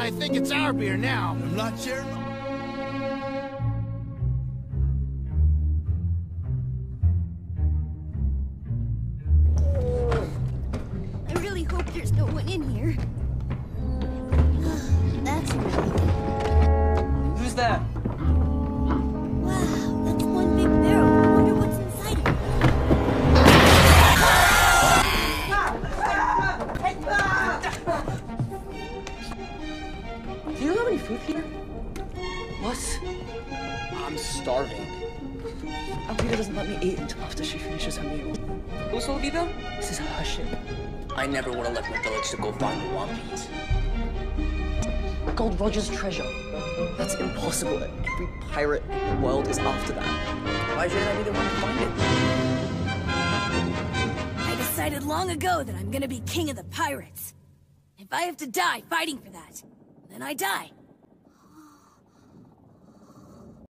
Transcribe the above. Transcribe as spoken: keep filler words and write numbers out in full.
I think it's our beer now. I'm not sharing. I really hope there's no one in here. That's a relief. Who's that? Wow, that's one big barrel. I wonder what's inside it. Do you have any food here? What? I'm starving. Alvida doesn't let me eat until after she finishes her meal. Who's Olvida? This is her ship. I never would have left my village to go find the One Piece. Gold Roger's treasure. That's impossible. Every pirate in the world is after that. Why shouldn't I be the one to find it? I decided long ago that I'm gonna be king of the pirates. If I have to die fighting for that, then I die.